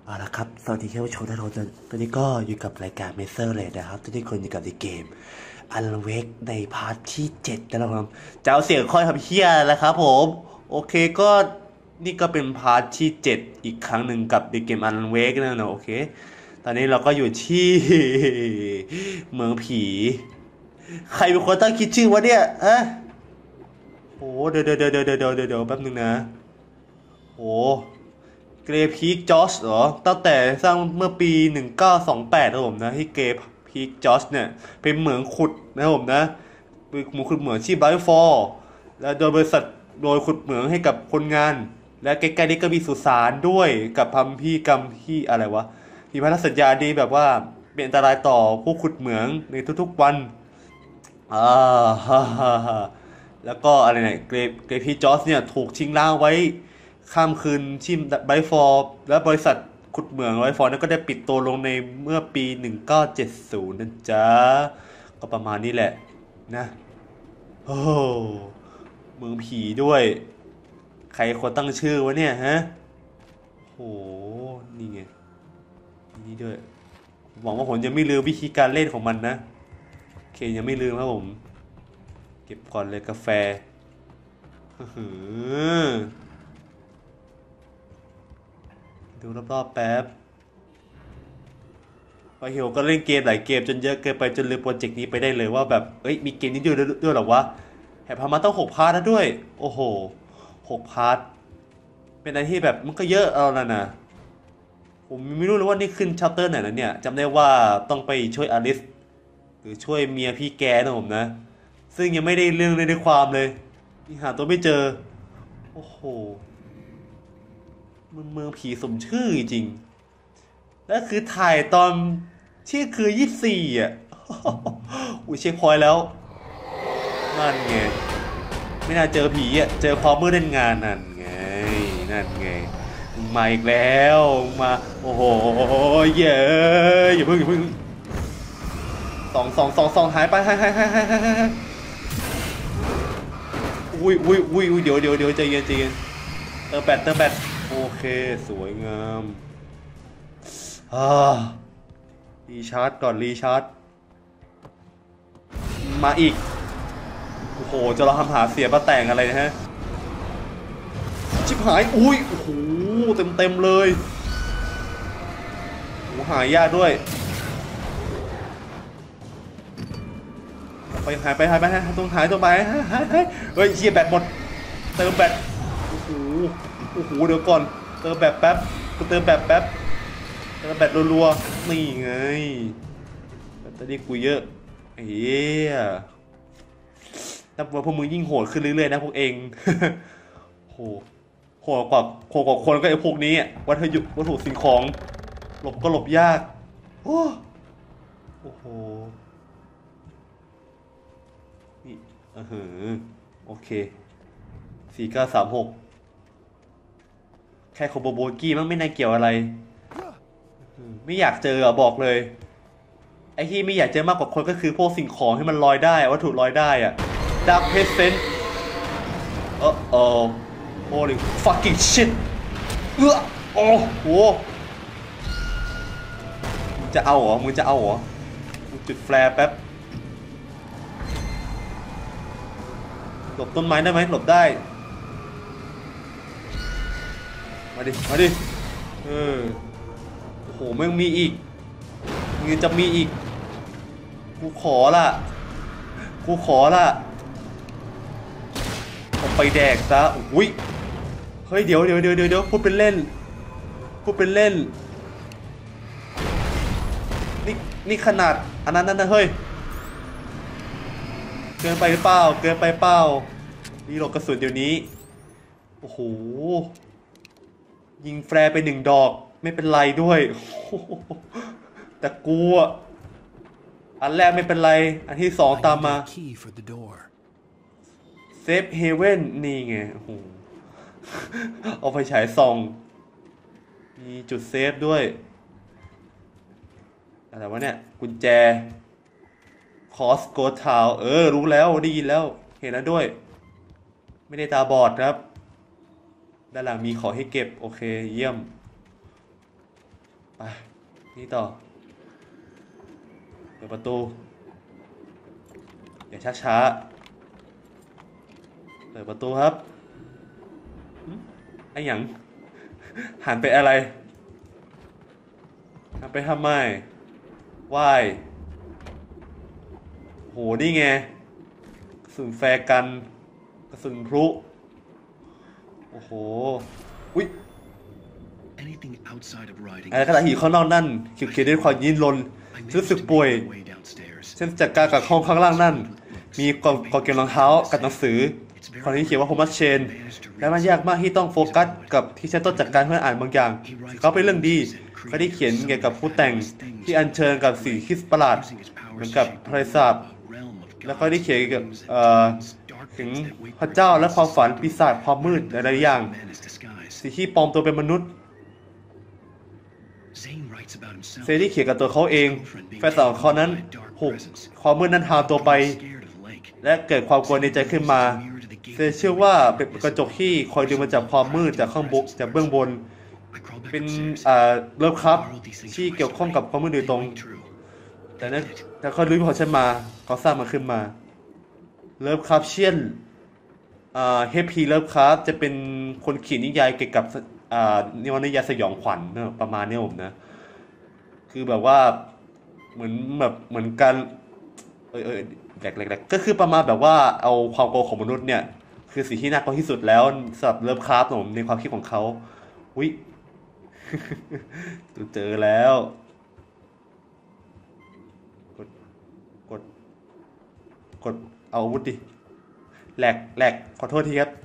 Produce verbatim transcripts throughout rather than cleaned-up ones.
เอาละครับสวัสดีท่านผู้ชมทุกคนตอนนี้ก็อยู่กับรายการเมเซอร์เลยนะครับทุกคนอยู่กับในเกมอันเวกในพาร์ทที่เจ็ดนะครับจะเอาเสียงค่อยทำเฮียแล้วครับผมโอเคก็นี่ก็เป็นพาร์ทที่เจ็ดอีกครั้งหนึ่งกับในเกมอันเวกนั่นนะโอเคตอนนี้เราก็อยู่ที่เมืองผีใครเป็นคนตั้งคิดชื่อวะเนี่ยอะโอ้เดี๋ยวเดี๋ยวเดี๋ยวเดี๋ยวเดี๋ยวเดี๋ยวแป๊บนึงนะโอ้เกรพีคจอสเหรอตั้งแต่สร้างเมื่อปีหนึ่งเก้าสองแปดนะผมนะที่เกรพีคจอสเนี่ยเป็นเหมืองขุดนะผมนะเป็นเหมืองขุดเหมืองที่ไบรท์ฟอร์และโดยบริษัทโดยขุดเหมืองให้กับคนงานและใกล้ๆนี้ก็มีสุสานด้วยกับพัมพีกรรมที่อะไรวะมีพันธสัญญาดีแบบว่าเป็นอันตรายต่อผู้ขุดเหมืองในทุกๆวันอ่าฮ่าฮ่าฮ่าแล้วก็อะไรเนี่ยเกรเกรพีคจอสเนี่ยถูกทิ้งร้างไว้ข้ามคืนที่ไบรท์ฟอร์และบริษัทขุดเหมืองไบรท์ฟอร์นั้นก็ได้ปิดตัวลงในเมื่อปีหนึ่งเก้าเจ็ดศูนย์นะจ๊ะก็ประมาณนี้แหละนะโอ้เมืองผีด้วยใครคนตั้งชื่อวะเนี่ยฮะโหนี่ไงนี่ด้วยหวังว่าผมจะไม่ลืมวิธีการเล่นของมันนะโอเคยังไม่ลืมครับผมเก็บก่อนเลยกาแฟดูรอบๆแป๊บพอเฮียวก็เล่นเกมหลายเกมจนเยอะเกินไปจนลืมโปรเจกต์นี้ไปได้เลยว่าแบบเอ้ยมีเกมนี้ด้วยด้วยหรอวะแถมพามาต้องหกพาร์ทนะด้วยโอ้โหหกพาร์ทเป็นอะไรที่แบบมันก็เยอะเอาแล้วนะผมไม่รู้เลยว่านี่ขึ้นชัปเตอร์ไหนแล้วเนี่ยจำได้ว่าต้องไปช่วยอลิสหรือช่วยเมียพี่แกนะผมนะซึ่งยังไม่ได้เรื่องเลยในความเลยนี่หาตัวไม่เจอโอ้โหมันเมืองผีสมชื่อจริงแล้วคือถ่ายตอนที่คือยี่สิบสี่อ่ะอุ้ยเช็คพอยต์แล้วนั่นไงไม่น่าเจอผีอ่ะเจอความมืดเล่นงานนั่นไงนั่นไงมาอีกแล้วมาโอ้โหเย้อย่าเพิ่งอย่าเพิ่งสองสองสองสองหายไปหายหายหายหายหายอุ้ยอุ้ยอุ้ยอุ้ยเดี๋ยวเดี๋ยวเดี๋ยวใจเย็นใจเย็นเติมแบตเติมแบตโอเคสวยงามอ่ารีชาร์จก่อนรีชาร์จมาอีกโอ้โหจะเราทำหาเสียมาแต่งอะไรนะฮะชิบหายอุ้ยโอ้โหเต็มเต็มเลยโอ้หายยากด้วยไปหายไปหายไปหายตรงหายตรงไปหายหายเฮ้ยเชียแบตหมดเติมแบตโอ้โหโอ้โหเดี๋ยวก่อนเติมแบตแป๊บกูเติมแบตแป๊บเติมแบตรัวๆนี่ไงแบตเตอรี่กูเยอะเฮียนับว่าพวกมึงยิ่งโหดขึ้นเรื่อยๆนะพวกเองโหโหดกว่าโหดกว่าคนก็ไอ้พวกนี้วัตถุวัตถุสิ่งของหลบก็หลบยากโอ้โหนี่เออโอเคสี่เก้าสามหกแค่โคโบโบกี้มันไม่น่าเกี่ยวอะไรไม่อยากเจออ่ะบอกเลยไอ้ที่ไม่อยากเจอมากกว่าคนก็คือพวกสิ่งของที่มันลอยได้วัตถุลอยได้อ่ะดาร์คเพสเซนต์เออเออholy fucking shit เออโอ้โหมึงจะเอาเหรอมึงจะเอาเหรอมึงจุดแฟร์แป๊บหลบต้นไม้ได้ไหมหลบได้มาดิมาดิเออโอ้โหมึงมีอีกมึงจะมีอีกกูขอละกูขอละผมไปแดกซะอุ้ยเฮ้ยเดี๋ยวเดี๋ยวเดี๋ยวเดี๋ยวพูดเป็นเล่นพูดเป็นเล่นนี่นี่ขนาดอันนั้นนั่นนะเฮ้ยเกินไปเปล่าเกินไปเปล่านี่หลบกระสุนเดี๋ยวนี้โอ้โหยิงแฟร์ไปหนึ่งดอกไม่เป็นไรด้วยแต่กูอ่ะอันแรกไม่เป็นไรอันที่สองตามมาเซฟเฮเว่นนี่ไงโอ้โหเอาไฟฉายส่องมีจุดเซฟด้วยอะไรวะเนี่ยกุญแจคอสโกทาวเออรู้แล้วได้ยินแล้วเห็นแล้วด้วยไม่ได้ตาบอดครับด้านหลังมีของให้เก็บโอเคเยี่ยมไปนี่ต่อเปิดประตูอย่าช้าช้าเปิดประตูครับไอ้หยังหันไปอะไรหันไปทำไมว่ายโหนี่ไงกระสุนแฟร์กันกระสุนพลุโอ้โหอุ๊ยอะไรก็ตามที่อยู่ข้างนอกนั่นเขียวๆด้วยความยิ้นรนรู้สึกป่วยฉันจัดการกับห้องข้างล่างนั่นมีกองกองเกมรองเท้ากับหนังสือคนที่เขียนว่าโฮมัสเชนและมันยากมากที่ต้องโฟกัสกับที่ฉันต้องจัดการเพื่ออ่านบางอย่างเขาเป็นเรื่องดีเขาได้เขียนเกี่ยวกับผู้แต่งที่อัญเชิญกับสิ่งที่ประหลาดเหมือนกับทะเลสาบแล้วเขาได้เขียนเกี่ยวกับถึงพระเจ้าและความฝันปีศาจความมืดหลายๆอย่างสิ่งที่ปลอมตัวเป็นมนุษย์เซที่เขียนกับตัวเขาเองแฟนสาวของเขานั้นถูกความมืดนั้นทาตัวไปและเกิดความกลัวในใจขึ้นมาเซเชื่อว่าเป็นกระจกที่คอยดึงมาจากความมืดจากข้างบนจากเบื้องบนเป็นอ่าเลิฟครับที่เกี่ยวข้องกับความมืดโดยตรงแต่นั้นแต่เขารู้พอฉันมาเขาสร้างมันขึ้นมาเลิฟครับเช่นอ่าเฮปปี้เลิฟครับจะเป็นคนเขียนนิยายเกี่ยวกับอ่านิวนิยายสยองขวัญเนอะประมาณนี้ผมนะคือแบบว่าเหมือนแบบเหมือนกันเออเออแหลกๆก็คือประมาณแบบว่าเอาความโกงของมนุษย์เนี่ยคือสิ่งที่น่ากลัวที่สุดแล้วสำหรับเลิฟคราฟผมในความคิดของเขาวิเจอแล้วกดกดกดเอาอาวุธดิแหลกแหลกขอโทษทีครับ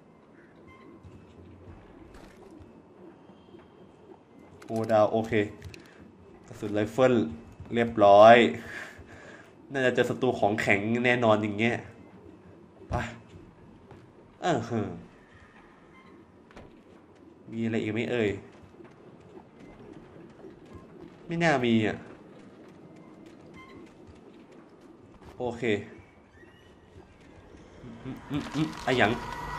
โอดาวโอเคกระสุนไรเฟิลเรียบร้อยน่าจะเจอศัตรูของแข็งแน่นอนอย่างเงี้ยไปเออเฮ้อมีอะไรอีกไหมเอ่ยไม่น่ามีอ่ะโอเคอืมอืมอืมอะไรอย่าง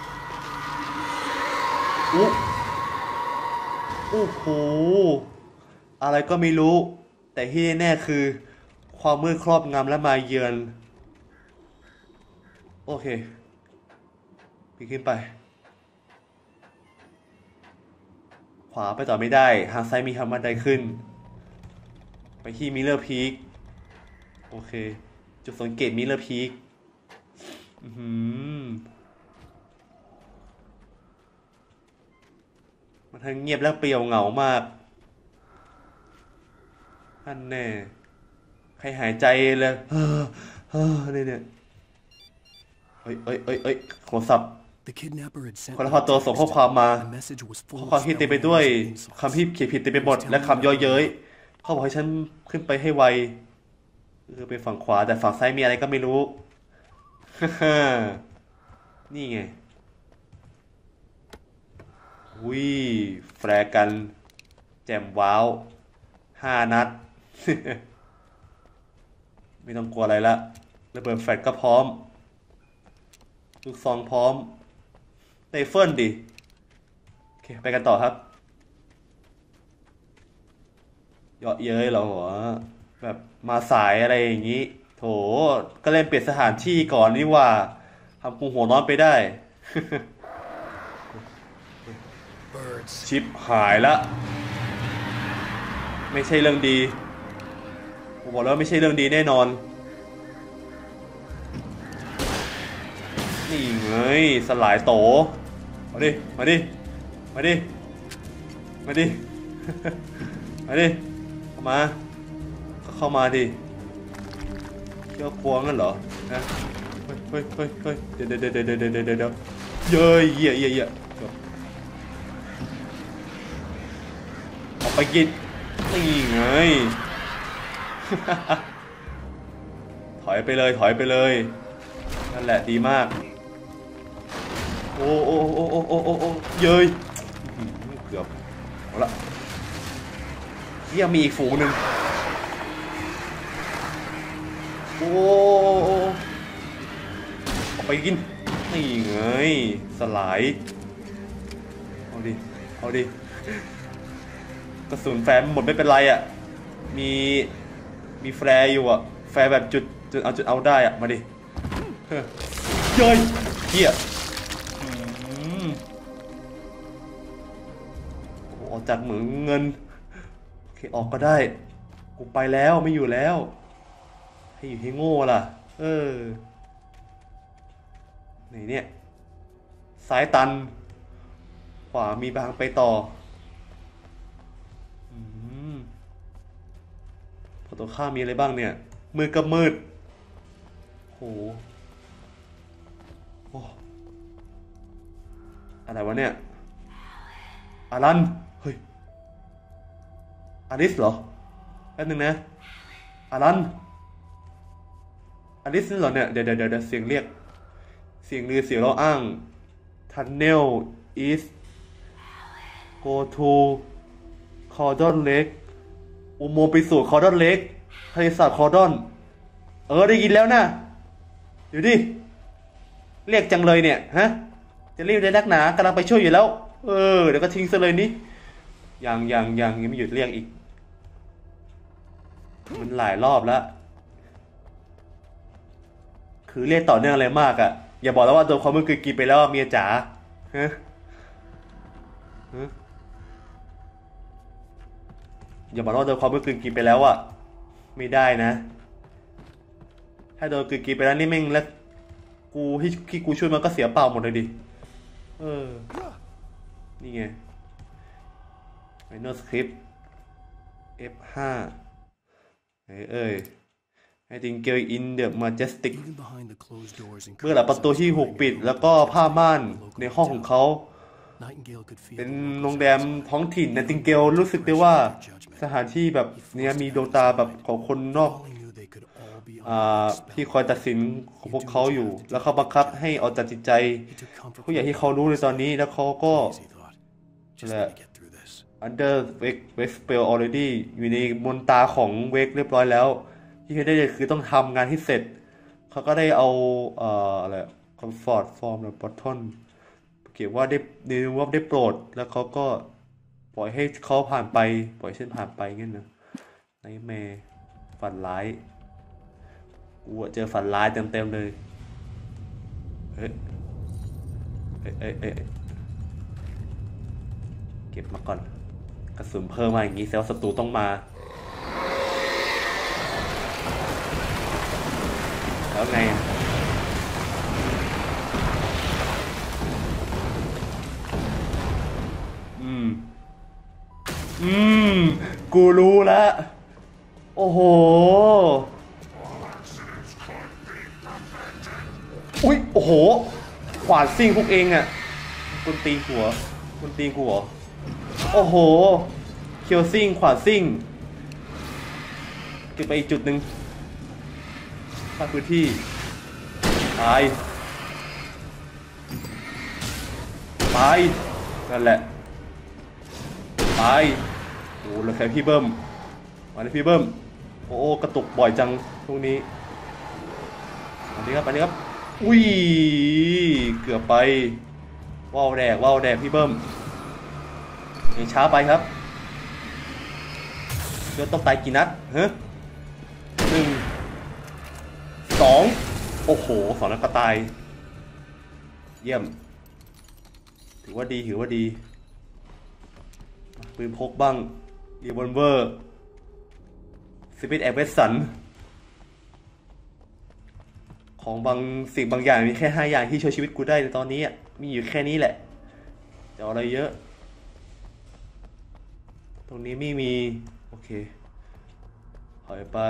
อู้อู้โหอะไรก็ไม่รู้แต่ที่แน่คือความมืดครอบงำและมาเยือนโอเคปีนขึ้นไปขวาไปต่อไม่ได้ทางซ้ายมีทางบันไดขึ้นไปที่มิลเลอร์พีคโอเคจุดสังเกตมิลเลอร์พีคอืมมันทั้งเงียบและเปลี่ยวเหงามากอันแน่ใครหายใจเลยเฮ้อเฮ้อเนี่ยเนี่ยเอ้ยเอ้ยเอ้ยเอ้ยโทรศัพท์คนละพอตัวส่งข้อความมาข้อความที่เต็มไปด้วยคำที่เขียนผิดเต็มไปหมดและคำย่อเย้ยเขาบอกให้ฉันขึ้นไปให้ไวคือไปฝั่งขวาแต่ฝั่งซ้ายมีอะไรก็ไม่รู้ฮ่านี่ไงวิแฟร์กันแจมว้าวห้านัดไม่ต้องกลัวอะไรละระเบิดแฟลชก็พร้อมลูกซองพร้อมไรเฟิลดิโอเคไปกันต่อครับเยาะเย้ยเหรอหัวแบบมาสายอะไรอย่างนี้โถก็เล่นเปลี่ยนสถานที่ก่อนนี่ว่าทำกูหัวร้อนไปได้ ชิปหายละไม่ใช่เรื่องดีผมบอกแล้วไม่ใช่เรื่องดีแน่นอนนี่ไงสลายโตมาดิมาดิมาดิมาดิมาดิเข้ามาเข้ามาดิเชื่อกลัวงั้นเหรอนะเฮ้ยเฮ้ยเฮ้ยเดี๋ยวเดี๋ยวเดี๋ยวเดี๋ยวเดี๋ยวเดี๋ยวเดี๋ยวเย้ยเยี่ยเยี่ยเยี่ยออกไปกินนี่ไงถอยไปเลยถอยไปเลยนั่นแหละดีมากโอ้โอ้โอ้โอ้โอ้โอ้โอ้เย้ยเกือบเอาละยังมีอีกฝูงหนึ่งโอ้ออกไปกินนี่ไงสลายเอาดิเอาดิกระสุนแฟร์หมดไม่เป็นไรอ่ะมีมีแฟร์อยู่อ่ะแฟร์แบบจุดจุดเอาจุดเอาได้อ่ะมาดิเฮ้ยเย้ยเหี้ยออกจากเหมืองเงินโอเคออกก็ได้กูไปแล้วไม่อยู่แล้วให้อยู่ให้โง่ล่ะเออไหนเนี่ยซ้ายตันขวามีบางไปต่ออืมพอตัวข้ามีอะไรบ้างเนี่ยมืดกับมืดโหโอ้อะไรวะเนี่ยอารันเฮ้ยอาริสเหรอแป๊บนึงนะอารันอาริสนี่เหรอเนี่ยเดี๋ยวเดี๋ยวเดี๋ยวเสียงเรียกเสียงลือเสียงเราอ้าง Tunnel East Go to Cordon Lake อุโมงค์ไปสู่ Cordon Lake ทะเลสาบ Cordon เออได้ยินแล้วนะเดี๋ยวดิเรียกจังเลยเนี่ยฮะจะรีบได้นักหนากำลังไปช่วยอยู่แล้วเออเดี๋ยวก็ทิ้งซะเลยนี่ยังยังยังยังไม่หยุดเรียกอีกมันหลายรอบแล้วคือเรียกต่อเนื่องอะไรมากอ่ะอย่าบอกแล้วว่าโดนความมืดกินไปแล้วเมียจ๋าฮะฮะอย่าบอกว่าโดนความมืดกินไปแล้วอ่ะไม่ได้นะถ้าโดนกินไปแล้วนี่แม่งแล้วกูที่ที่กูช่วยมันก็เสียเปล่าหมดเลยดิเออนี่ไง Final Script เอฟ ห้า เอ้ยเอ้ยไอ้ติงเกลอินเดอะมาเจสติกเมื่อหลังประตูที่ถูกปิดแล้วก็ผ้าม่านในห้องของเขาเป็นโรงแรมท้องถิ่นไนติงเกลรู้สึกได้ว่าสถานที่แบบนี้มีดวงตาแบบของคนนอกที่คอยตัดสินของพวกเขาอยู่แล้วเขาบังคับให้เอาตัดสินใจผู้ใหญ่ที่เขารู้ในตอนนี้แล้วเขาก็แหละ under wake wake spell already อยู่ในมนตาของเวกเรียบร้อยแล้วที่เขาได้เลยคือต้องทำงานให้เสร็จเขาก็ได้เอาเอ่ออะไร comfort form หรือ bottom เขียนว่าได้ในว่าได้โปรดแล้วเขาก็ปล่อยให้เขาผ่านไปปล่อยเส้นผ่านไปงั้นนะไนท์แมร์ฝันร้ายกูเจอฝันร้ายเต็มๆเลยเฮ้ยเอ้ยเอ้ยเอ้ยเก็บมาก่อนกระสุนเพิ่มมาอย่างนี้แสดงว่าศัตรูต้องมาแล้วไงอืมอืมกูรู้แล้วโอ้โหอุ้ยโอ้โหขวานซิ่งพวกเองอ่ะคุณตีหัวคุณตีหัวโอ้โหเคียวซิ่งขวานซิ่งเก็บไปอีกจุดหนึ่งภาคพื้นที่ตายตายนั่นแหละตายโอ้แล้วแค่พี่เบิ้มมาเลยพี่เบิ้มโอ้กระตุกบ่อยจังพวกนี้อันนี้ครับอันนี้ครับอุ้ยเกือบไปว่าวแดกว่าวแดกพี่เบิ้มยังช้าไปครับเลือดต้องตายกี่นัดฮะหนึ่งสองโอ้โหสองนัดก็ตายเยี่ยมถือว่าดีถือว่าดีปืนพกบ้างรีวอลเวอร์สปิริตแอคเวสสันของบางสิ่งบางอย่างมีแค่ห้าอย่างที่ช่วยชีวิตกูได้ในตอนนี้อ่ะมีอยู่แค่นี้แหละจะเอาอะไรเยอะตรงนี้ไม่มีโอเคถอยไป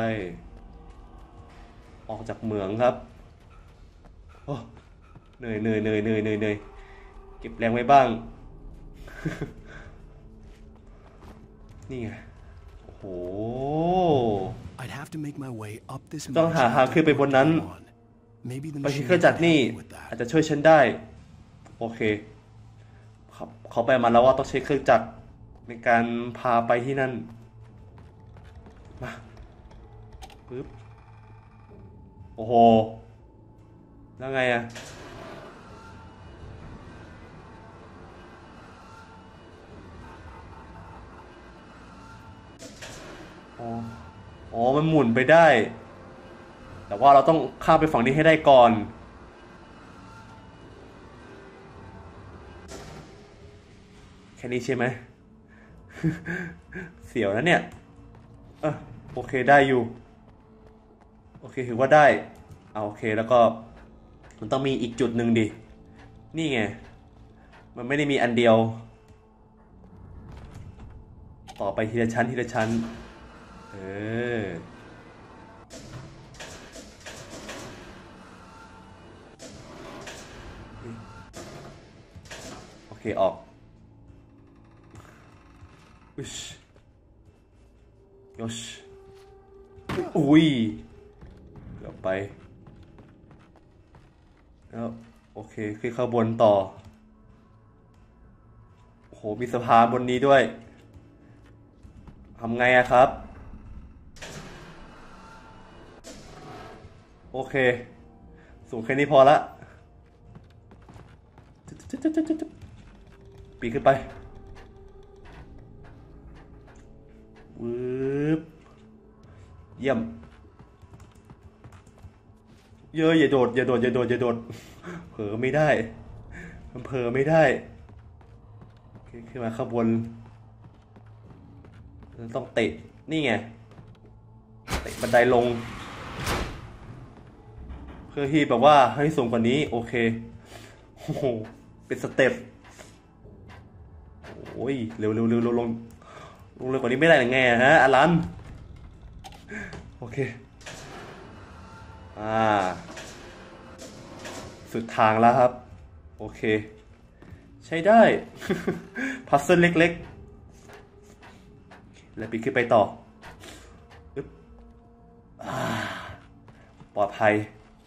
ออกจากเหมืองครับโอ้เหนื่อยเหนื่อยเหนื่อยเหนื่อยเหนื่อยเหนื่อยเก็บแรงไว้บ้างนี่ไงโอ้โหต้องหาทางขึ้นไปบนนั้นไปที่เครื่องจักรนี่อาจจะช่วยฉันได้โอเคครับเขาไปมาแล้วว่าต้องใช้เครื่องจักรในการพาไปที่นั่นมาปึ๊บโอ้โหแล้วไงอะอ๋ออ๋อมันหมุนไปได้ แต่ว่าเราต้องข้ามไปฝั่งนี้ให้ได้ก่อน แค่นี้ใช่ไหม เสียวนะเนี่ยเออโอเคได้อยู่ โอเคถือว่าได้เอาโอเคแล้วก็มันต้องมีอีกจุดหนึ่งดิ นี่ไง มันไม่ได้มีอันเดียว ต่อไปทีละชั้นทีละชั้น เออ โอเคออกอุชยชอุ้ยเกือบไปแล้วโอเคขึ้นข้างบนต่อโอ้โหมีสะพานบนนี้ด้วยทำไงอะครับ โอเคสูงแค่นี้พอละปีนขึ้นไปวืบเยี่ยมเยอะอย่าโดดอย่าโดดอย่าโดดอย่าโดดเผลอไม่ได้มันเผลอไม่ได้ขึ้นมาข้างบนต้องเตะนี่ไงเตะบันไดลงเพื่อที่แบบว่าให้สูงกว่านี้โอเคโอ้โหเป็นสเต็ปโอ้ยเร็วเร็วเร็วลงลงลงเร็วกว่านี้ไม่ได้หรือไงฮะอลันโอเคอ่าสุดทางแล้วครับโอเคใช้ได้พัซเซิลเล็กๆแล้วปีนขึ้นไปต่อปลอดภัย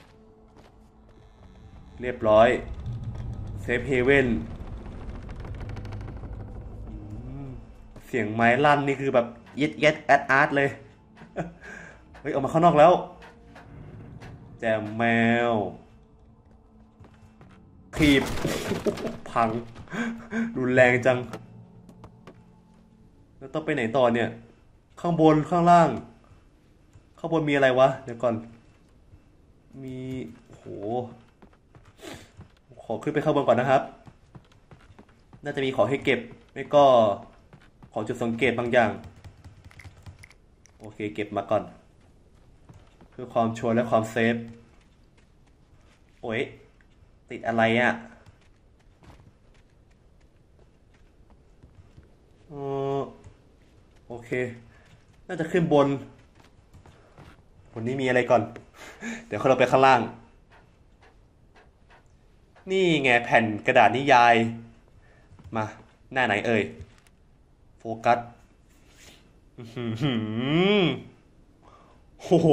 เรียบร้อยเซฟเฮเว่นเสียงไม้ลั่นนี่คือแบบเย็ดเย็ดแอดอาร์ตเลยเฮ้ยออกมาข้างนอกแล้วแจมแมวถีบพังรุนแรงจังแล้วต้องไปไหนต่อเนี่ยข้างบนข้างล่างข้างบนมีอะไรวะเดี๋ยวก่อนมีโหขอขึ้นไปข้างบนก่อนนะครับน่าจะมีของให้เก็บไม่ก็ของจุดสังเกตบางอย่างโอเคเก็บมาก่อนเพื่อความชัวร์และความเซฟโอ้ยติดอะไรอ่ะเออโอเคน่าจะขึ้นบนบนนี้มีอะไรก่อนเดี๋ยวเราไปข้างล่างนี่ไงแผ่นกระดาษนิยายมาหน้าไหนเอ่ยโฟกัสโอ้โห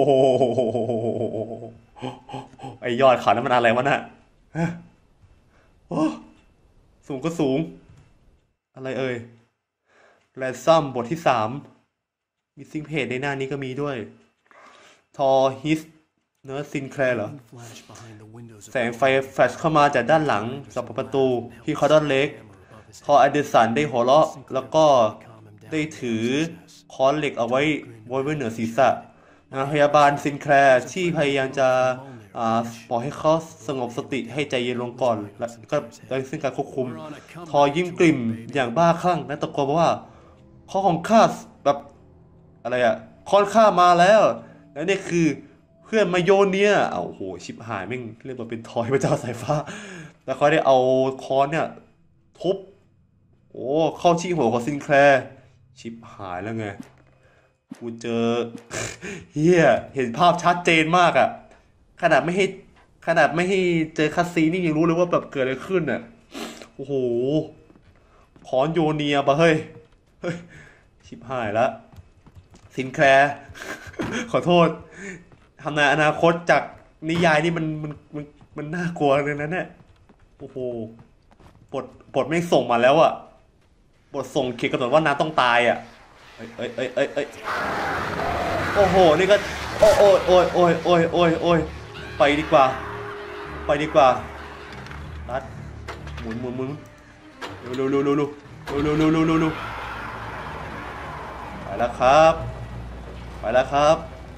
ไอยอดเขานั้นมันอะไรวะน่ะโอ้สูงก็สูงอะไรเอ่ยแรนซัมบทที่สามมีซิงเพจในหน้านี้ก็มีด้วยทอฮิสเนอร์ซินแคลร์เหรอแสงไฟแฟลชเข้ามาจากด้านหลังจากประตูที่คอร์ดอนเล็กพออเดสันได้หัวเราะแล้วก็ได้ถือค้อนเหล็กเอาไว้ไว้เหนือศีรษะนะพยาบาลซินแคลร์ที่พยายามจะบอกให้เขาสงบสติให้ใจเย็นลงก่อนและก็ได้ซึ่งการควบคุมทอยิ้มกลิ่มอย่างบ้าคลั่งและตะโกนว่าข้อของข้าแบบอะไรอะค้อนข้ามาแล้วและนี่คือเพื่อนมาโยนเนี่ยเอาโหชิบหายแม่งเรียกว่าเป็นทอยพระเจ้าสายฟ้าแล้วเขาได้เอาค้อนเนี่ยทุบโอ้เข้าที่หัวของซินแคลร์ชิบหายแล้วไงกูเจอเฮียเห็นภาพชัดเจนมากอะขนาดไม่ให้ขนาดไม่ให้เจอคัสซีนี่ยังรู้เลยว่าแบบเกิดอะไรขึ้นอะโอ้โหคอนโยเนียปะเฮ้ยเฮ้ยชิบหายละซินแคลร์ขอโทษทำนายอนาคตจากนิยายนี่มันมันมันมันน่ากลัวเลยนะเนี่ยโอ้โหบทบทไม่ส่งมาแล้วอะบทส่งเขียนกำหนดว่าน้าต้องตายอะเอ้ยเอ้ยเอ้ยเอ้ยเอ้ยโอ้โหนี่ก็โอ้โอ้โอ้ยโอ้ยโอ้ยโอ้ยโอ้ยไปดีกว่าไปดีกว่ารัดหมุนหมุนหมุนเร็วเร็วเร็วเร็วเร็วเร็วเร็วเร็วเร็วเร็วไปแล้วครับไปแล้วครับ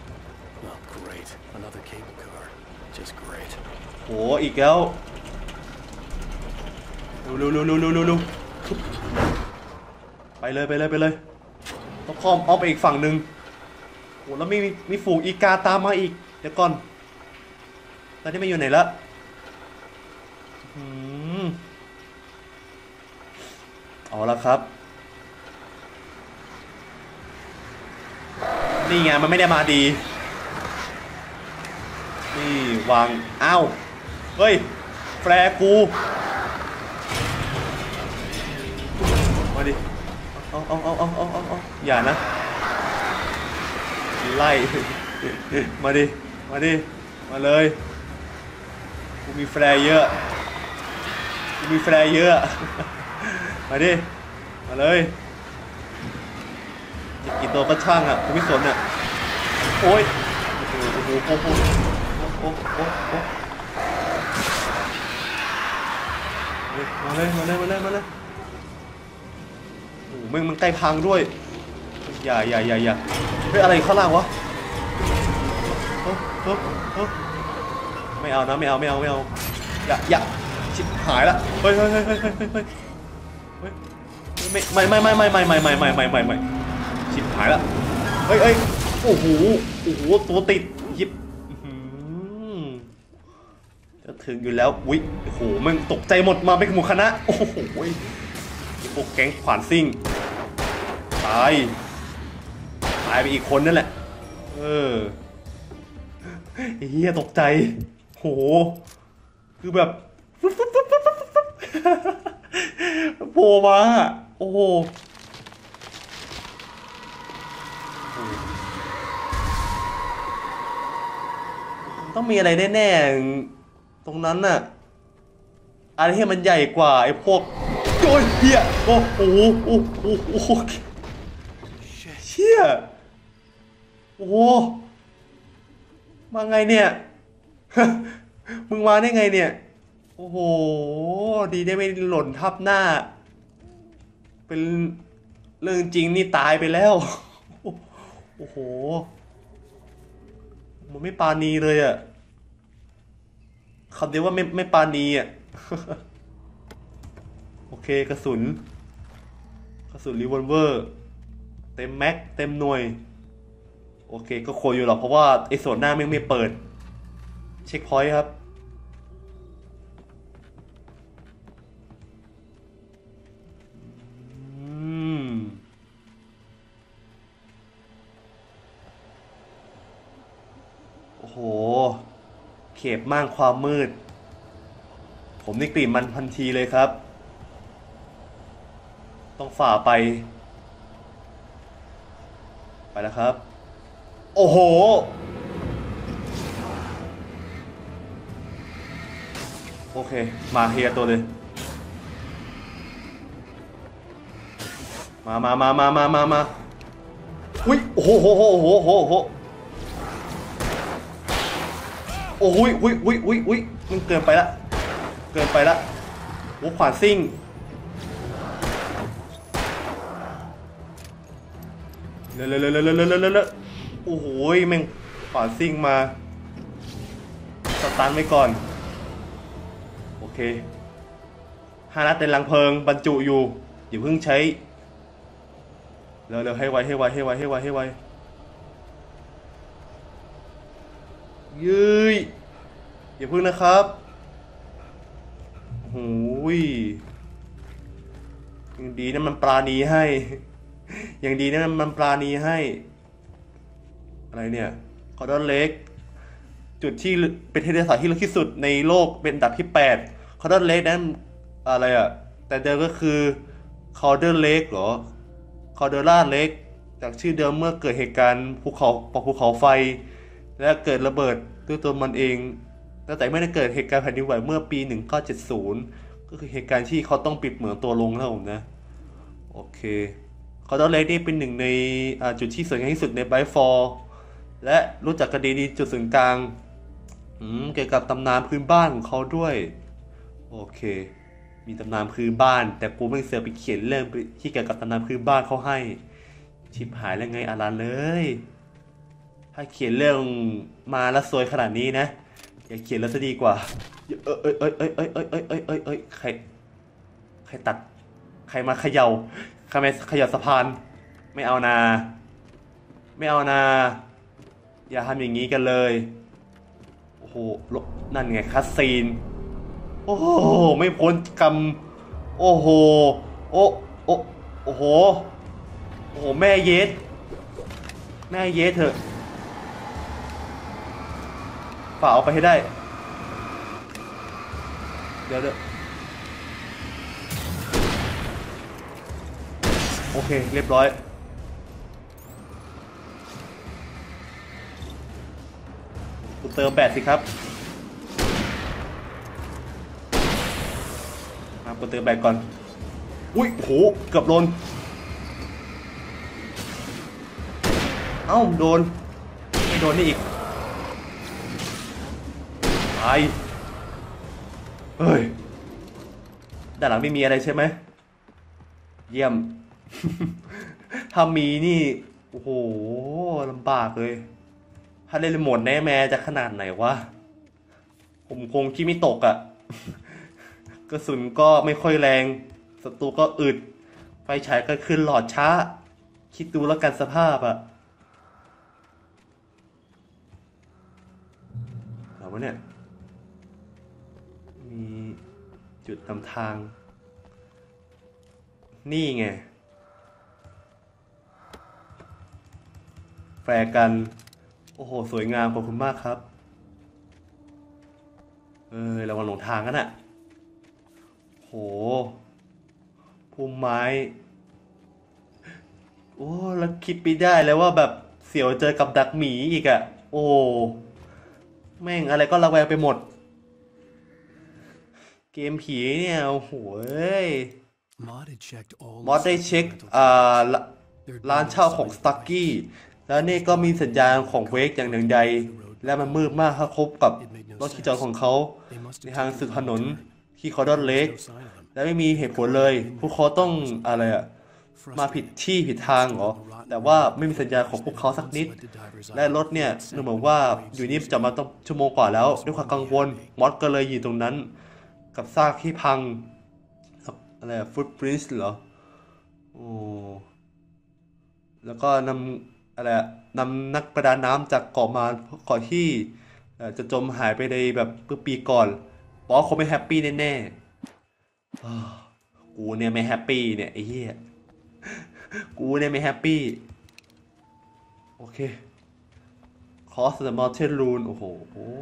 โหอีกแล้วเร็วเร็วเร็วเร็วเร็วเร็วไปเลยไปเลยไปเลยต้องอ้อมอ้อมไปอีกฝั่งหนึ่งโหแล้วมีมีฝูงอีกาตามมาอีกเดี๋ยวก่อนตอนนี้มันอยู่ไหนละอืมเอาละครับนี่ไงมันไม่ได้มาดีนี่วางอ้าวเฮ้ยแฟร์กูมาดิเอาเอาเอาเอาเอาเอาเอาอย่านะไล่มาดิมาดิมาเลยกูมีแฟร์เยอะกูมีแฟร์เยอะมาดิมาเลยจะกี่ตัวก็ช่างอ่ะกูไม่สนอ่ะโอ้ยโอ้โหโอ้โหโอ้โหโอ้โหโอ้โหมาเลยมาเลยมาเลยมาเลยโอ้โหมึงมันใกล้พังด้วยอย่าอย่าอย่าอย่าเฮ้ยอะไรข้างล่างวะเฮ้ยเฮ้ยเฮ้ยไม่เอานะไม่เอาไม่เอาไม่เอาอย่าอย่าชิบหายละเฮ้ยเฮ้ยเฮ้ยเฮ้ยเฮ้ยเฮ้ยเฮ้ยไม่ไม่ไม่ไม่ไม่ไม่ไม่ไม่ไม่ไม่ไม่ชิบหายละเฮ้ยเฮ้ยโอ้โหโอ้โหตัวติดยิบจะถึงอยู่แล้วอุ้ยโอ้โหมึงตกใจหมดมาเป็นหมู่คณะโอ้โหพวกแก๊งขวานซิ่งตายตายไปอีกคนนั่นแหละเออเฮียตกใจโหคือแบบโผล่มาโอ้โหต้องมีอะไรแน่ๆตรงนั้นน่ะอะไรที่มันใหญ่กว่าไอ้พวกโอ้ยเฮียโอ้โหโอ้โหโอ้โหเชี่ยโอ้โหมาไงเนี่ยมึงมาได้ไงเนี่ยโอ้โหดีได้ไม่หล่นทับหน้าเป็นเรื่องจริงนี่ตายไปแล้วโอ้โหมันไม่ปาณีเลยอ่ะคำเดียวว่าไม่ไม่ปาณีอ่ะโอเคกระสุนกระสุนรีวอลเวอร์เต็มแม็กเต็มหน่วยโอเคก็โคอยู่หรอกเพราะว่าไอ้ส่วนหน้าไม่ไม่เปิดเช็คพอยต์ครับโอ้โหเขตม่านความมืดผมนี่กลิ่นมันทันทีเลยครับต้องฝ่าไปไปแล้วครับโอ้โหโอเคมาเฮียตัวเลยมามามามามามามาอุ้ยโอ้โหโหโหโหโหโหโอ้ยอุ้ยอุ้ยอุ้ยอุ้ยมันเกินไปละเกินไปละโอ้ขวานซิ่งเร็วเร็วเร็วเร็วเร็วเร็วเร็วโอ้โหแม่งขวานซิ่งมาสตาร์ทไว้ก่อนโอเคห้านัดเต็มลังเพลิงบรรจุอยู่อย่าเพิ่งใช้เร็วเร็วให้ไวให้ไวให้ไวให้ไวให้ไวยืยอย่าเพิ่งนะครับโอ้ยยังดีนะมันปราณีให้ยังดีนะมันปราณีให้อะไรเนี่ยคอร์ดอนเล็กจุดที่เป็นเทเลสายที่ลึกที่สุดในโลกเป็นอันดับที่แปดคอร์ดอนเล็กนั้นอะไรอ่ะแต่เดิมก็คือคอร์ดอนเล็กเหรอคอร์เดล่าเล็กจากชื่อเดิมเมื่อเกิดเหตุการณ์ภูเขาปะภูเขาไฟและเกิดระเบิดด้วยตัวมันเองแต่ไม่ได้เกิดเหตุการณ์แผ่นดินไหวเมื่อปีหนึ่งพันเก้าร้อยเจ็ดสิบก็คือเหตุการณ์ที่เขาต้องปิดเหมืองตัวลงนะผมนะโอเคคอร์ดอนเล็กนี่เป็นหนึ่งในจุดที่สวยงามที่สุดในไบฟอร์และรู้จักกันดีในจุดศูนย์กลางเกี่ยวกับตำนานพื้นบ้านของเขาด้วยโอเคมีตำนานพื้นบ้านแต่กูไม่เสือไปเขียนเรื่องที่เกี่ยวกับตำนานพื้นบ้านเขาให้ชิบหายแล้วไงอารันเลยถ้าเขียนเรื่องมาแล้วซวยขนาดนี้นะอย่าเขียนแล้วจะดีกว่าเอ้ยเอ้ยเอ้ยเอ้ยเอ้ยเอ้ยเอ้ยเอ้ยเอ้ยเอ้ยใครใครตัดใครมาเขย่าใครมาเขย่าสะพานไม่เอานาไม่เอานาอย่าทำอย่างนี้กันเลยโอ้โหนั่นไงคัสซีนโอ้โหไม่พ้นกรรมโอ้โหโอ้โอ้โอ้โหโอ้โหแม่เยสแม่เยสเถอะฝ่าเอาไปให้ได้เดี๋ยวเดี๋ยวโอเคเรียบร้อยกูเติมแบตสิครับมากูเติมแบตก่อนอุ้ยโหเกือบโดนเอ้าโดนไม่โดนนี่อีกตายเฮ้ยด้านหลังไม่มีอะไรใช่ไหมเยี่ยม ถ้ามีนี่โอ้โหลำบากเลยถ้าเล่นโหมดแน่แม่จะขนาดไหนวะผมคงคิดไม่ตกอะ่ะ กระสุนก็ไม่ค่อยแรงศัตรูก็อึดไฟฉายก็ขึ้นหลอดช้าคิดดูแล้วกันสภาพอะ่ะเอาวะเนี่ยมีจุดนำทางนี่ไงแฟร์กันโอ้โหสวยงามขอบคุณมากครับเออระวังหลงทางกันอะโหพุ่มไม้โอ้แล้วคิดไปได้แล้วว่าแบบเสี่ยวเจอกับดักหมีอีกอะโอ้แม่งอะไรก็ระแวงไปหมดเกมผีเนี่ยโอ้โหมอดได้เช็คอ่าร้านเช่าของสตักกี้แล้วนี่ก็มีสัญญาณของเวกอย่างหนึ่งใดและมันมืดมากถ้าคบกับรถที่จอดของเขาในทางสุดถนนที่คอร์ดอนเลกและไม่มีเหตุผลเลยพวกเขาต้องอะไรอะมาผิดที่ผิดทางเหรอแต่ว่าไม่มีสัญญาณของพวกเขาสักนิดและรถเนี่ยดูเหมือนว่าอยู่นี่จะมาต้องชั่วโมงกว่าแล้วด้วยความกังวลมอสก็เลยอยู่ตรงนั้นกับซากที่พังอะไรฟุตปรินท์เหรอโอ้แล้วก็นำอะไรนำนักประดาน้ำจากเกาะมาเกาะที่จะจมหายไปในแบบเมื่อปีก่อนบอกว่าคงไม่แฮปปี้แน่ๆกูเนี่ยไม่แฮปปี้เนี่ยไอ้เหี้ยกูเนี่ยไม่แฮปปี้โอเคคอสเดอะมอลเทนรูนโอ้โห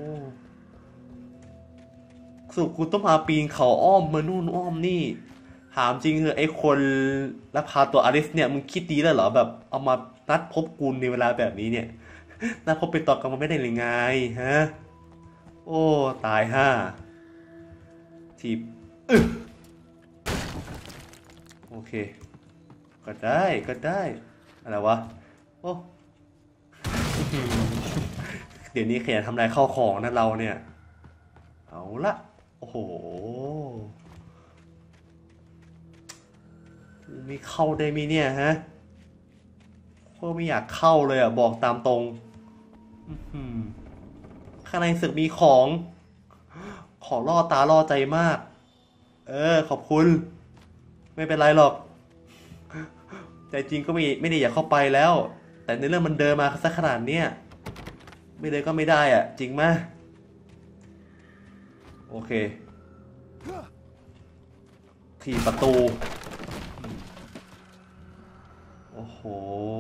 สรุปกูต้องมาปีนเขาอ้อมมานู่นอ้อมนี่ถามจริงคือไอ้คนลักพาตัวอลิสเนี่ยมึงคิดดีแล้วเหรอแบบเอามานัดพบกูในเวลาแบบนี้เนี่ยนัดพบเป็นตอนกลางวันไม่ได้เลยไงฮะโอ้ตายห่าทีบโอเคก็ได้ก็ได้อะไรวะโอ้เดี๋ยวนี้ขยันทำลายข้าวของนะเราเนี่ยเอาละโอ้โหมีเข้าได้ไหมเนี่ยฮะก็ไม่อยากเข้าเลยอ่ะบอกตามตรงข้างในศึกมีของของล่อตาล่อใจมากเออขอบคุณไม่เป็นไรหรอกแต่จริงก็ไม่ไม่ได้อยากเข้าไปแล้วแต่ในเรื่องมันเดินมาซะขนาดเนี้ยไม่เลยก็ไม่ได้อ่ะจริงไหมโอเคที่ประตูโอ้โห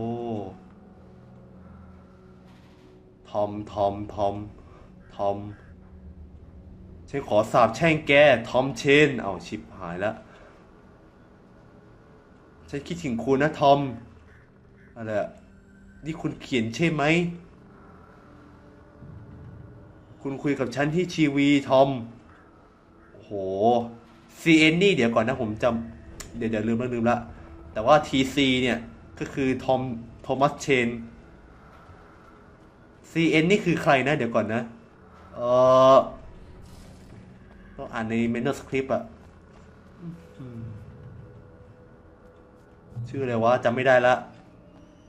ทอมทอมทอมทอมฉันขอสาบแช่งแกทอมเชนเอาชิบหายแล้วฉันคิดถึงคุณนะทอมอะไรอะนี่คุณเขียนใช่ไหมคุณคุยกับฉันที่ทีวีทอมโอ้โห ซี เอ็น นี่เดี๋ยวก่อนนะผมจำเดี๋ยวเดี๋ยวลืมแล้วลืมละแต่ว่า ที ซี เนี่ยก็คือทอมโทมัสเชน ซี เอ็น นี่คือใครนะเดี๋ยวก่อนนะเออต้องอ่านในเมนูสคริปต์อะชื่ออะไรวะจำไม่ได้ละ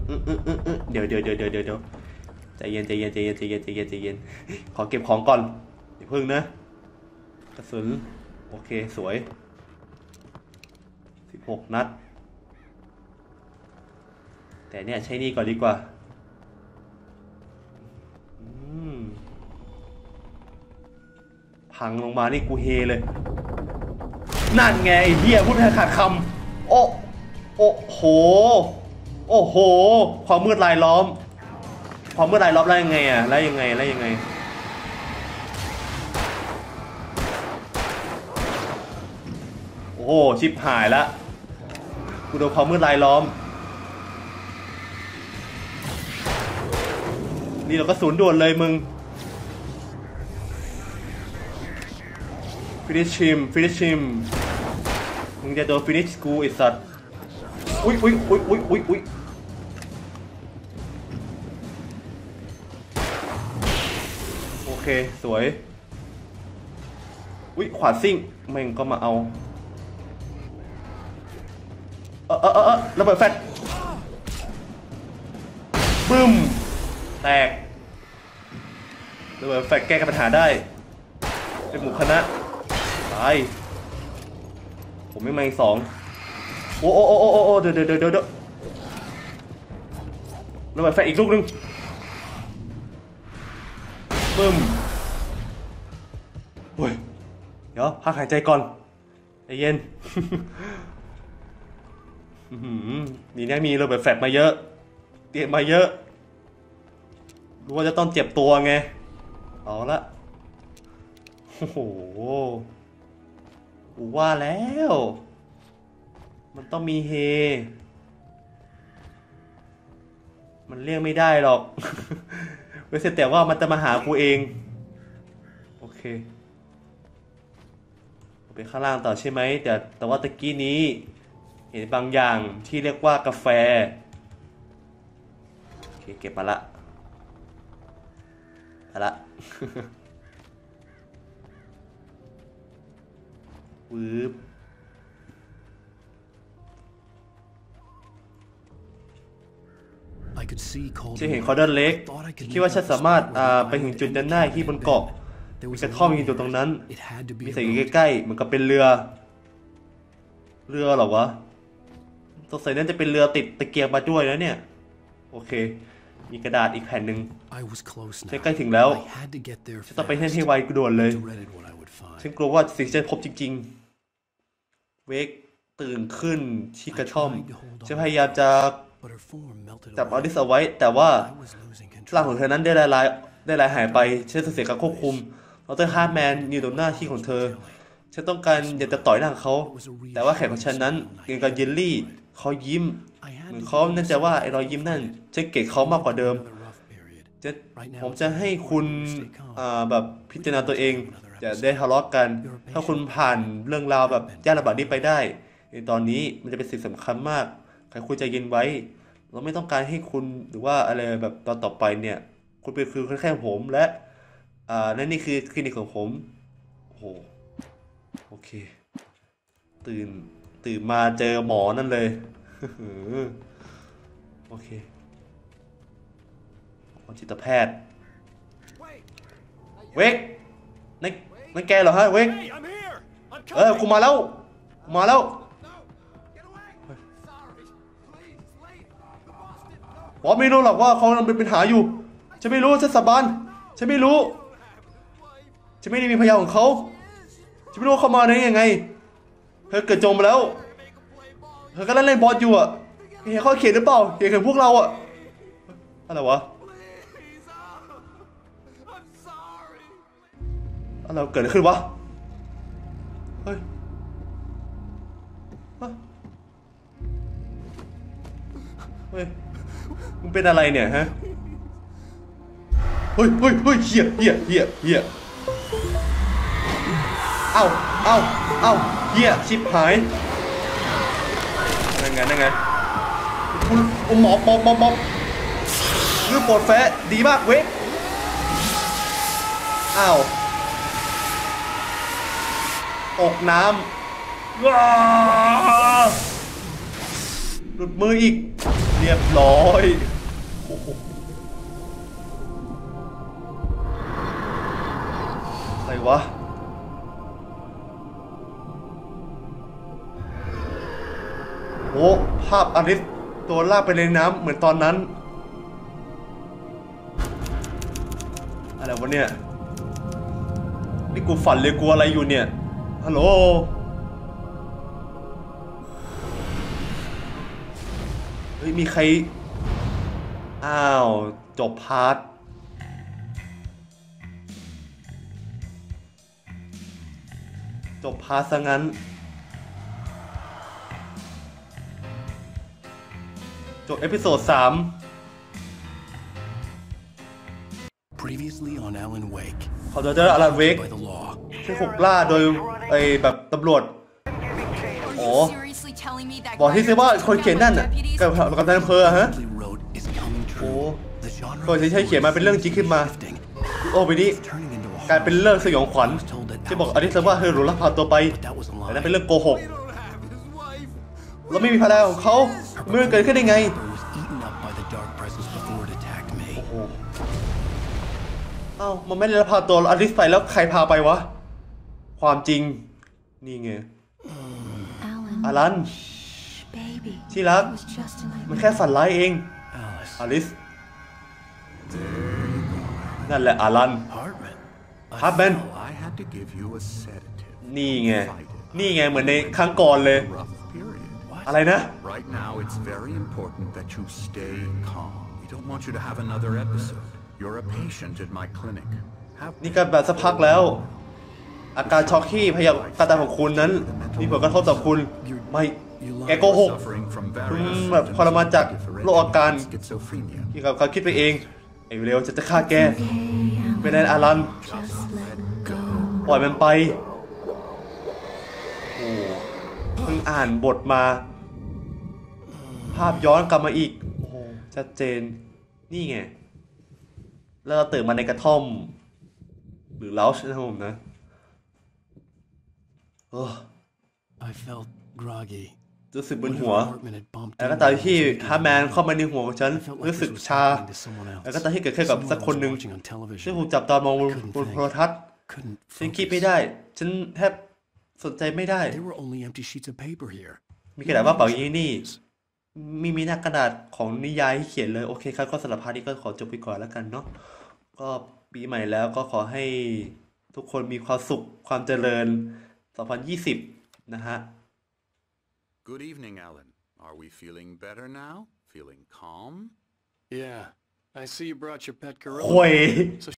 เดี๋ยวเดี๋ยวเดี๋ยวเดี๋ยวเดี๋ยวใจเย็นใจเย็นใจเย็นใจเย็นใจเย็นใจเย็นขอเก็บของก่อนอย่าพึ่งนะกระสุนโอเคสวยสิบหกนัดแต่เนี่ยใช้นี่ก่อนดีกว่าพังลงมานี่กูเฮเลยนั่นไงไอ้เหี้ยพูดแค่ขาดคำโอ้โอ้โหโอ้โหความมืดลายล้อมความมืดลายล้อมแล้วยังไงอ่ะแล้วยังไงแล้วยังไงโอ้โหชิบหายละกูโดนความมืดลายล้อมนี่เราก็สูญด่วนเลยมึงฟินิชชิมฟินิชชิมมึงจะโดนฟินิชกูไอ้สัตว์อุ้ยอุ้ยอุ้ยอุ้ยอุ้ยอุ้ยโอเคสวยอุ้ยขวาซิ่งแม่งก็มาเอาเออเออเออระเบิดแฟตบึ้มแตกระเบิดแฟตแก้ปัญหาได้เป็นหมู่คณะตายผมไม่มาอีกสองโอ้โอ้โอ้โอ้โอ้เดี๋ยวเดี๋ยวเดี๋ยวเดี๋ยวระเบิดแฟตอีกลูกนึงปึ้มโอ้ยเดี๋ยวพักหายใจก่อนใจเย็นนี่เนี่ยมีระเบิดแฟตมาเยอะเตรียมมาเยอะรู้ว่าจะต้องเจ็บตัวไงเอาละโอ้โหกูว่าแล้วมันต้องมีเฮมันเรียกไม่ได้หรอกเว้ยแต่ว่ามันจะมาหากูเองโอเคไปข้างล่างต่อใช่ไหมแต่แต่ว่าตะกี้นี้เห็นบางอย่างที่เรียกว่ากาแฟโอเคเก็บมาละมาละวืบฉันเห็นคอร์ดอนเล็กคิดว่าฉันสามารถไปถึงจุดนั้นได้ที่บนเกาะมีกระท่อมอยู่ตรงนั้นมีสิ่งใกล้ๆเหมือนกับเป็นเรือเรือหรอวะสงสัยนั่นจะเป็นเรือติดตะเกียงมาด้วยนะเนี่ยโอเคมีกระดาษอีกแผ่นหนึ่งฉันใกล้ถึงแล้วฉันต้องไปที่ที่ไวกูด่วนเลยฉันกลัวว่าสิ่งที่ฉันพบจริงๆเวกตื่นขึ้นที่กระท่อมฉันพยายามจะจับออดิสเอาไว้แต่ว่าร่างของเธอนั้นได้ลายได้ลายหายไปฉันเสียการควบคุมดรฮาร์ดแมนอยู่ตรงหน้าที่ของเธอฉันต้องการอยากจะต่อยหน้าเขาแต่ว่าแขกของฉันนั้นเกี่ยวกับเยลลี่เขายิ้มเหมือนเขานั่นจะว่าไอ้รอยยิ้มนั่นฉันเกลียดเขามากกว่าเดิมจะผมจะให้คุณแบบพิจารณาตัวเองจะได้ทะเลาะกันถ้าคุณผ่านเรื่องราวแบบยากลำบากนี้ไปได้ในตอนนี้มันจะเป็นสิ่งสำคัญมากใครคุณใจเย็นไว้เราไม่ต้องการให้คุณหรือว่าอะไรแบบตอนต่อไปเนี่ยคุณเป็นคือแค่ผมและอ่านั่นนี่คือคลินิกของผมโอ้โหโอเคตื่นตื่นมาเจอหมอนั่นเลยโอเคจิตแพทย์เวกนั่นนั่นแกเหรอฮะเวกเออกูมาแล้วมาแล้วหมอไม่รู้หรอกว่าเขาเป็นปัญหาอยู่ฉันไม่รู้ฉันสาบานฉันไม่รู้ฉันไม่ได้มีพยานของเขาฉันไม่รู้เขามาได้ยังไงเธอเกิดจมไปแล้วเธอก็เล่นเล่นบอลอยู่อ่ะเห็นเขาเขียนหรือเปล่าเขียนถึงพวกเราอ่ะอะไรวะอะไรเกิดอะไรขึ้นวะเฮ้ยเฮ้ยมึงเป็นอะไรเนี่ยฮะเฮ้ยเฮ้ยเฮ้ยเหี้ยเหี้ยเหี้ยเหี้ยเอ้าเอ้าเอ้าเหี้ยชิบหายนั่นไงนั่นไงคุณหมอปอมปอมปอมเรื่องปวดแฝดดีมากเว้ยอ้าวตกน้ำหลุดมืออีกเรียบร้อยอะไรวะโอ้ภาพอลิสตัวลากไปในน้ำเหมือนตอนนั้นอะไรวะเนี่ยนี่กูฝันเลยกูอะไรอยู่เนี่ยฮัลโหลเฮ้ยมีใครอ้าวจบพาร์ทจบพาร์ทซะงั้นจบเอพิโซดสาม Previously on Alan Wake เขาจะเจออลันเวกที่ถูกล่าโดยไอ้แบบตำรวจโอ้บอกที่ซิว่าคนเขียนนั่นน่ะกับกับนายอำเภอฮะโอ้ก็จะใช้เขียนมาเป็นเรื่องจริงขึ้นมาโอ้ไปนี้กลายเป็นเรื่องสยองขวัญที่บอกอลิซว่าเธอหลุดลักพาตัวไปแต่นั่นเป็นเรื่องโกหกเราไม่มีภรรยาของเขาเมื่อเกิดขึ้นได้ไงโอ้โหเอ้ามันไม่ได้ลักพาตัวอลิซไปแล้วใครพาไปวะความจริงนี่ไงอารันที่รักมันแค่ฝันร้ายเองอลิซนั่นแหละอารันฮาร์แมนนี่ไงนี่ไงเหมือนในครั้งก่อนเลยอะไรนะ Right now it's very important that you stay calm. We don't want you to have another episode. You're a patient at my clinic. นี่ก็แบบสักพักแล้วอาการช็อกที่พยาการตายของคุณนั้นมีผลกระทบต่อคุณไม่แกโกหกคุณแบบทรมานจากโรคอาการที่เขาคิดไปเองไอ้เร็วจะจะฆ่าแกเป็นไงอารันปล่อยมันไปโอ้เพิ่งอ่านบทมาภาพย้อนกลับมาอีกโอ้ชัดเจนนี่ไงแล้วเราตื่นมาในกระท่อมหรือเลาชนะผมนะโอ้ I felt groggy รู้สึกบนหัวแล้วก็ตอนที่ฮาร์แมนเข้ามาในหัวของฉันรู้สึกชาแล้วก็ตอนที่เกิดขึ้นกับสักคนหนึ่งซึ่งผมจับตามองบนโทรทัศน์ฉันคิดไม่ได้ฉันแทบสนใจไม่ได้มีกระดาษว่าเปล่าอย่างนี้มีมีหน้ากระดาษของนิยายที่เขียนเลยโอเคครับก็สำหรับพาร์ทนี้ก็ขอจบไปก่อนแล้วกันเนาะก็ปีใหม่แล้วก็ขอให้ทุกคนมีความสุขความเจริญสองพันยี่สิบนะฮะ Good evening, Alan. Are we feeling better now? Feeling calm? Yeah, I see you brought your pet gorilla. โวย